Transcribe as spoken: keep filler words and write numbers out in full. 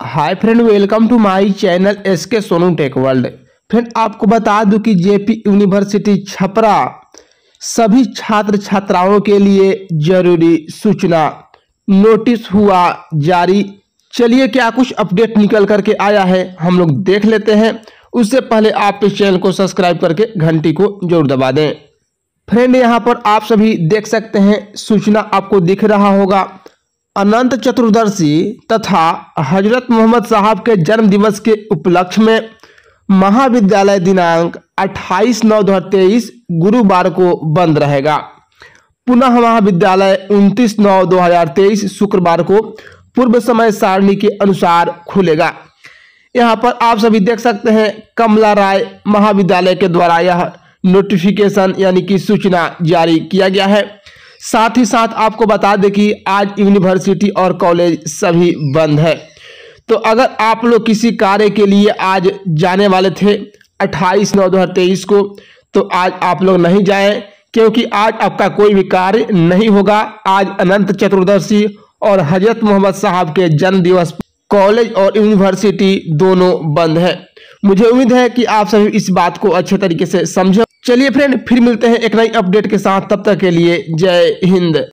Hi friend, welcome to my channel S K Sonu tech world. Friend, आपको बता दूं कि जेपी यूनिवर्सिटी छपरा सभी छात्र छात्राओं के लिए जरूरी सूचना नोटिस हुआ जारी। चलिए, क्या कुछ अपडेट निकल करके आया है हम लोग देख लेते हैं। उससे पहले आप इस चैनल को सब्सक्राइब करके घंटी को जरूर दबा दें। फ्रेंड, यहाँ पर आप सभी देख सकते हैं, सूचना आपको दिख रहा होगा। अनंत चतुर्दशी तथा हजरत मोहम्मद साहब के जन्म दिवस के उपलक्ष्य में महाविद्यालय दिनांक अट्ठाईस नौ दो हजार तेईस गुरुवार को बंद रहेगा। पुनः महाविद्यालय उनतीस नौ दो हजार तेईस शुक्रवार को पूर्व समय सारणी के अनुसार खुलेगा। यहाँ पर आप सभी देख सकते हैं, कमला राय महाविद्यालय के द्वारा यह नोटिफिकेशन यानी कि सूचना जारी किया गया है। साथ ही साथ आपको बता दें कि आज यूनिवर्सिटी और कॉलेज सभी बंद है। तो अगर आप लोग किसी कार्य के लिए आज जाने वाले थे अट्ठाईस नौ दो हजार तेईस को, तो आज आप लोग नहीं जाएं, क्योंकि आज आपका कोई भी कार्य नहीं होगा। आज अनंत चतुर्दशी और हजरत मोहम्मद साहब के जन्म दिवस कॉलेज और यूनिवर्सिटी दोनों बंद है। मुझे उम्मीद है कि आप सभी इस बात को अच्छे तरीके से समझे। चलिए फ्रेंड, फिर मिलते हैं एक नई अपडेट के साथ। तब तक के लिए जय हिंद।